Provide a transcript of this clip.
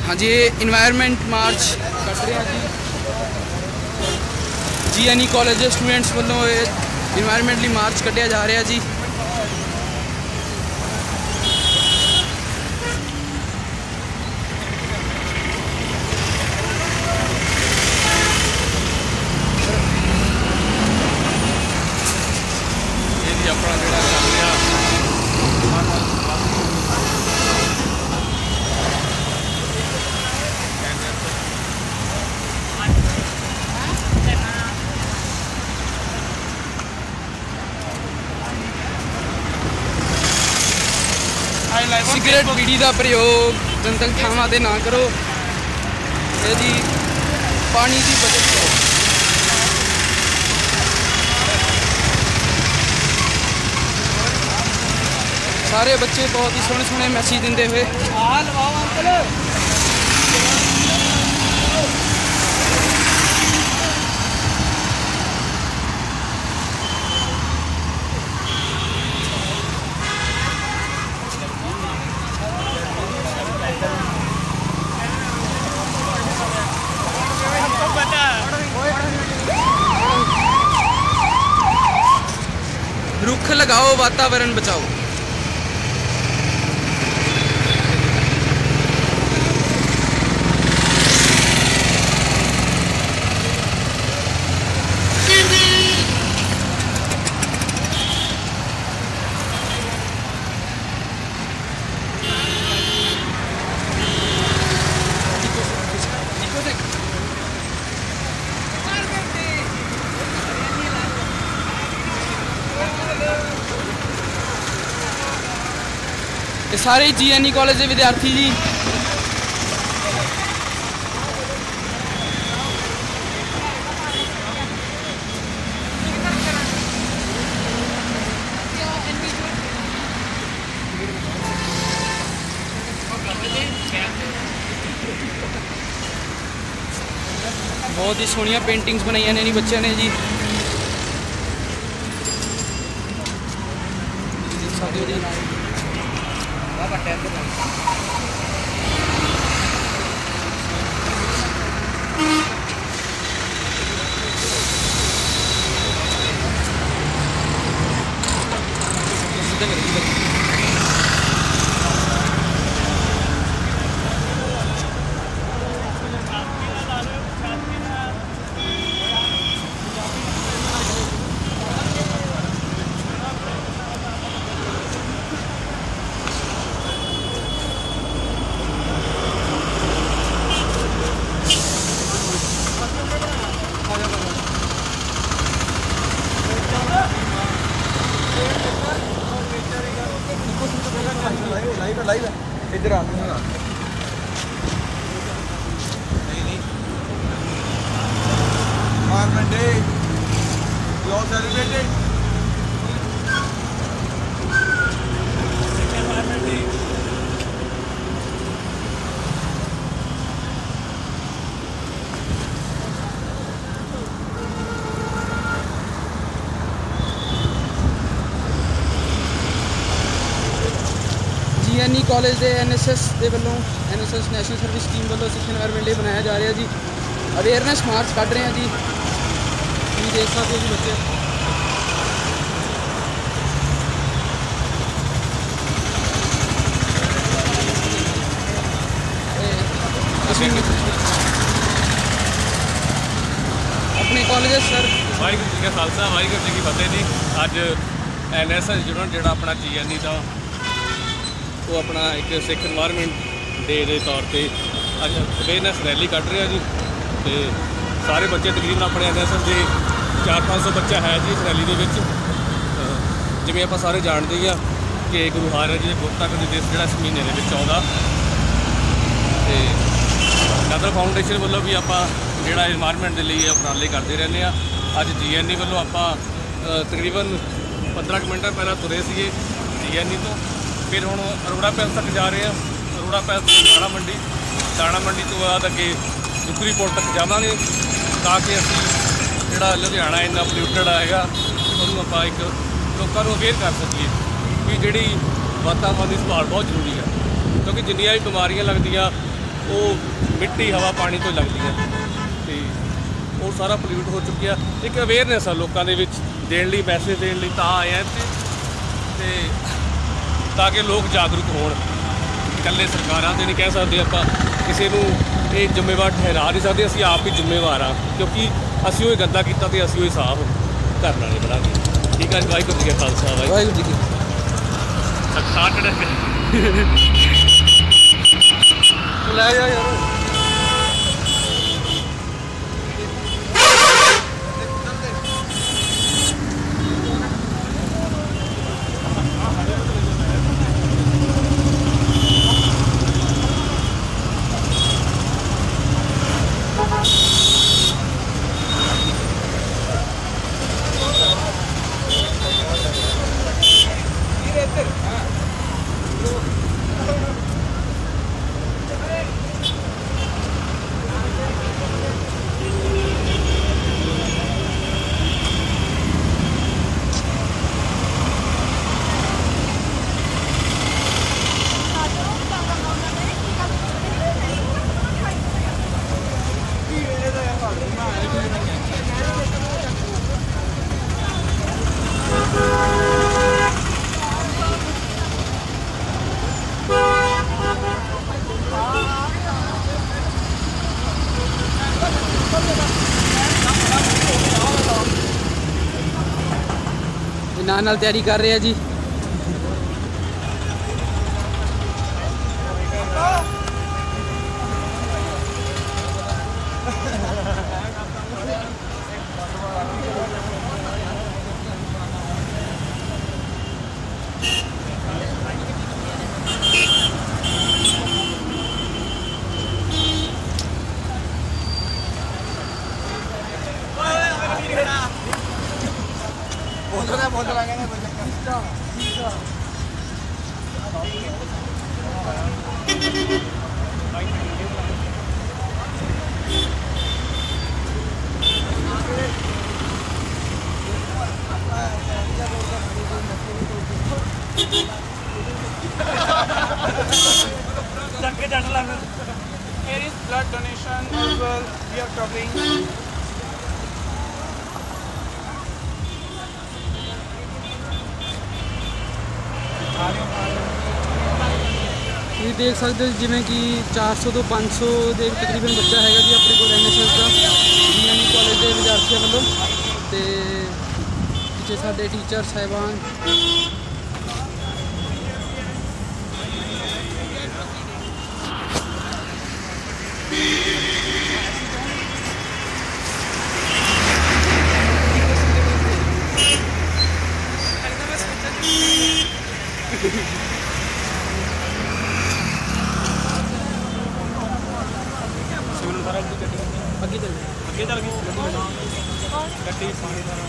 हाँ जी, इन्वायरमेंट मार्च कट रहे हैं जी। GNE कॉलेज स्टूडेंट्स वालों इन्वायरमेंटली मार्च कटिया जा रहा जी। सिगरेट बीड़ी का प्रयोग जंतक थावां ते ना करो जी। पानी की बचत करो। सारे बच्चे बहुत ही सोहने सोहने मैसेज देंदे हुए रुख लगाओ, वातावरण बचाओ। ये सारे GNE कॉलेज के विद्यार्थी जी। बहुत ही सोहनिया पेंटिंग्स बनाई ने बच्चों ने जी। इधर आ Environment Day, we all celebrated. Environment Day. GNE college के NSS के वालों NSS नैशनल सर्विस स्कीम वालों सिख इन्वायरमेंट डे बनाया जा रहा जी। अवेयरनेस मार्च कट रहे हैं जी। तुम देख सकते हो जी बच्चे। अपने कॉलेज सर वाहिगुरू जी का खालसा वाहिगुरू जी की फतेह जी। अज NSS जो अपना GNE का वो अपना एक सिख इन्वायरमेंट डे के तौर पर अज अवेयरनेस रैली कट रहे हैं जी। तो सारे बच्चे तकरीबन अपने NSS के 400-500 बच्चा है जी इस रैली के जिमें आप सारे जानते ही कि गुरु हाराज जी गुरतक दिवस जो इस महीने के आता। तो नदर फाउंडेशन वालों भी आप जोड़ा इन्वायरमेंट के लिए उपराले करते रहने। अज GNE वालों आप तकरीबन 15 मिनट पहले तुरे थे GNE तो, फिर हम अरोड़ा पैलेस तक जा रहे हैं। अरोड़ा पैलेस दाणा मंडी तो बाद अगे दुखरी पोर्ट तक जावांगे ताकि असी जोड़ा लुधियाना इन्ना पोल्यूटेड है उन्होंने आप एक लोगों को अवेयर कर सकीए कि जी वातावरण की संभाल बहुत जरूरी है। क्योंकि जिन्नियां भी बीमारियां लगदियां वो मिट्टी हवा पानी तो लगती है, तो वो सारा पोल्यूट हो चुकी है। एक अवेयरनेस है लोगों के विच देने लई, मैसेज देने लई तां आए हैं ते ताकि लोग जागरूक होण। इकल्ले सरकारां ते नहीं कह सकते, आपां किसी नूं ये जिम्मेवार ठहरा नहीं सकते, असीं आप ही जिम्मेवार हाँ, क्योंकि असीं वो गंदा किया तो असीं वो साफ करना नहीं बनांगे। ठीक है जी, वाहिगुरू जी का खालसा वाहिगुरू जी की ले जा यार। नाल तैयारी कर रहे हैं जी। Here is blood donation as well. We are covering. ਤੁਸੀਂ देख सकते हो जिमें कि 400 तो 500 ਦੇ ਤਕਰੀਬਨ ਬੱਚਾ ਹੈਗਾ ਜੀ ਆਪਣੇ ਕੋਲ NSS ਦਾ ਡੀਐਨਈ ਕਾਲਜ ਦੇ ਵਿਦਿਆਰਥੀਆਂ ਵੱਲੋਂ, ਤੇ ਪਿੱਛੇ ਸਾਡੇ ਟੀਚਰ ਸਾਹਿਬਾਨ ਅੱਗੇ ਚੱਲ ਗਈ ਗੱਡੀ ਪਾਣੀ ਦਾ